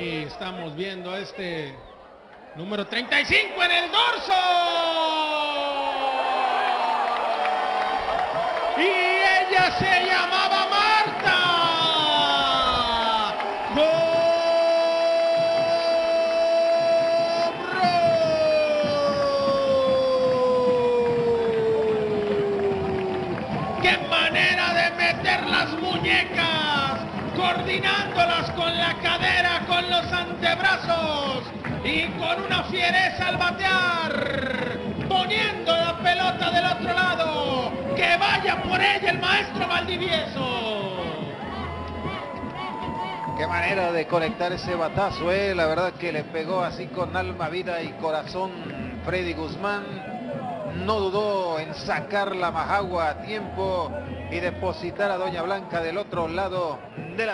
Y estamos viendo este número 35 en el dorso. Y ella se llamaba Marta. ¡Qué manera de meter las muñecas! Coordinándolas con la cadera, con los antebrazos y con una fiereza al batear, poniendo la pelota del otro lado. ¡Que vaya por ella el maestro Valdivieso! Qué manera de conectar ese batazo, la verdad que le pegó así con alma, vida y corazón Freddy Guzmán. No dudó en sacar la majagua a tiempo y depositar a Doña Blanca del otro lado de la